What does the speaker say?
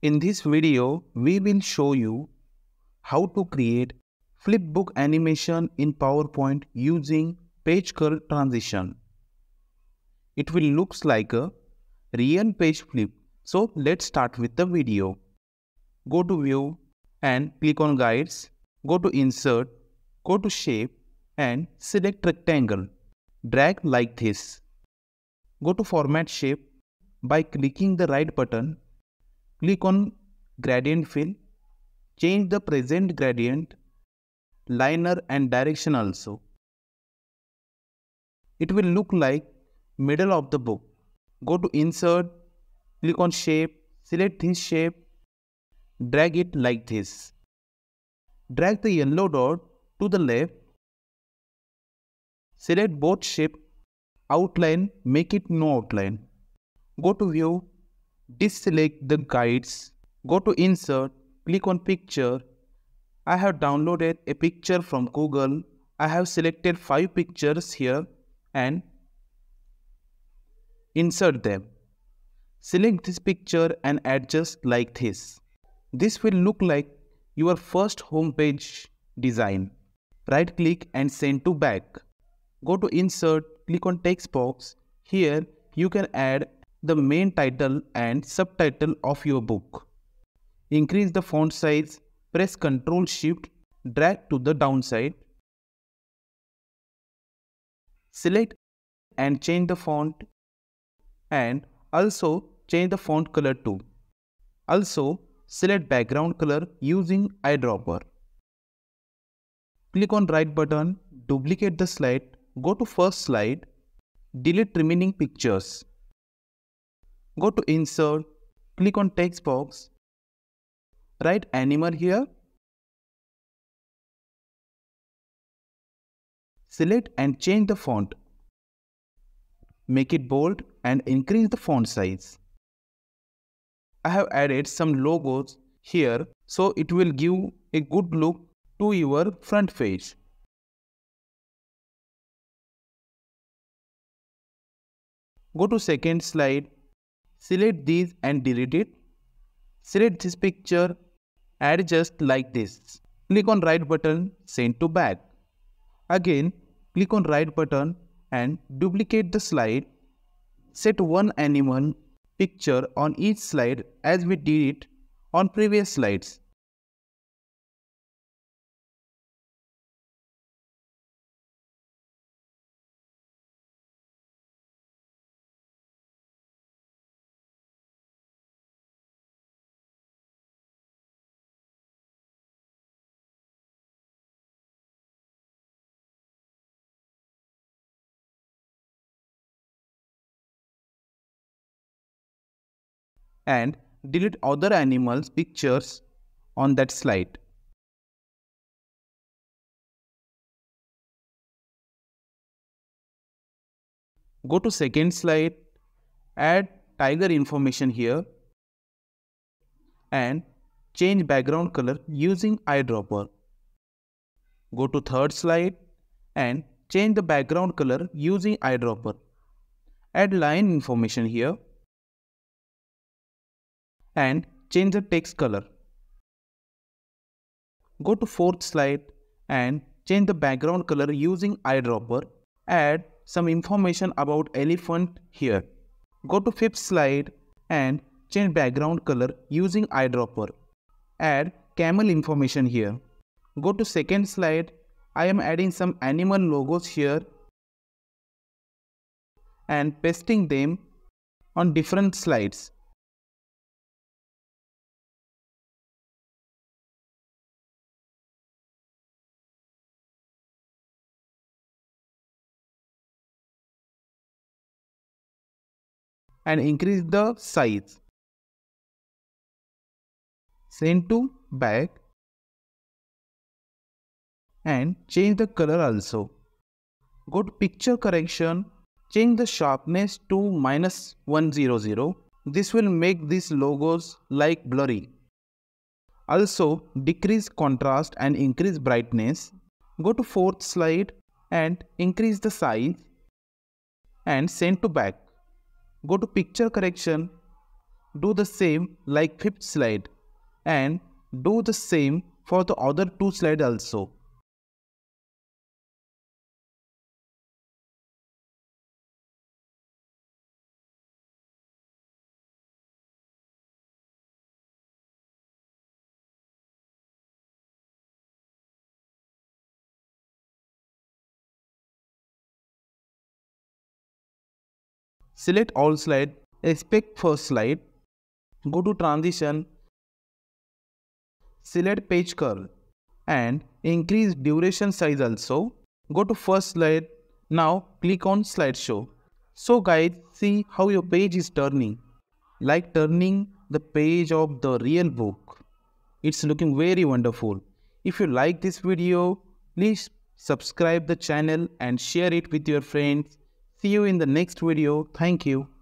In this video, we will show you how to create flipbook animation in PowerPoint using page curl transition. It will looks like a real page flip. So let's start with the video. Go to View and click on Guides. Go to Insert, go to Shape and select Rectangle. Drag like this. Go to Format Shape by clicking the right button. Click on Gradient Fill. Change the present gradient, liner and direction also. It will look like middle of the book. Go to Insert, click on Shape, select this shape, drag it like this. Drag the yellow dot to the left. Select both shape, outline, make it no outline. Go to View, deselect the guides. Go to Insert, click on Picture. I have downloaded a picture from Google. I have selected 5 pictures here and insert them. Select this picture and adjust like this. This will look like your first homepage design. Right click and send to back. Go to Insert, click on Text box. Here you can add the main title and subtitle of your book. Increase the font size, press Ctrl Shift, drag to the downside. Select and change the font and also change the font color too. Also select background color using eyedropper. Click on right button, duplicate the slide, go to first slide, delete remaining pictures. Go to Insert, click on Text box, write animal here. Select and change the font. Make it bold and increase the font size. I have added some logos here so it will give a good look to your front page. Go to second slide, select these and delete it. Select this picture, adjust like this. Click on right button, send to back. Again, click on right button and duplicate the slide. Set one animal picture on each slide as we did it on previous slides. And delete other animals' pictures on that slide. Go to second slide, add tiger information here and change background color using eyedropper. Go to third slide and change the background color using eyedropper. Add line information here and change the text color. Go to fourth slide and change the background color using eyedropper. Add some information about elephant here. Go to fifth slide and change background color using eyedropper. Add camel information here. Go to second slide. I am adding some animal logos here and pasting them on different slides. And increase the size. Send to back and change the color also. Go to picture correction, change the sharpness to -100. This will make these logos like blurry. Also decrease contrast and increase brightness. Go to fourth slide and increase the size and send to back. Go to picture correction, do the same like fifth slide and do the same for the other two slides also. Select all slide, expect first slide, go to transition, select page curl and increase duration size also. Go to first slide. Now click on slideshow. So guys, see how your page is turning. Like turning the page of the real book. It's looking very wonderful. If you like this video, please subscribe the channel and share it with your friends. See you in the next video. Thank you.